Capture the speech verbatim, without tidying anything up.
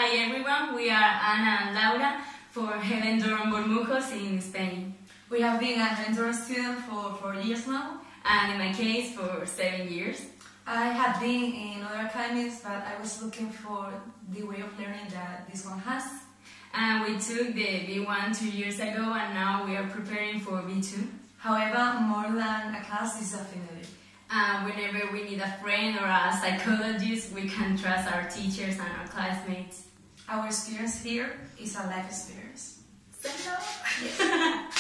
Hi everyone, we are Ana and Laura for HELEN DORON BORMUJOS in Spain. We have been a HELEN DORON student for four years now. And in my case, for seven years. I have been in other academies, but I was looking for the way of learning that this one has. And we took the B one two years ago, and now we are preparing for B two. However, more than a class is a family. And whenever we need a friend or a psychologist, we can trust our teachers and our classmates. Our experience here is a life experience. Yes.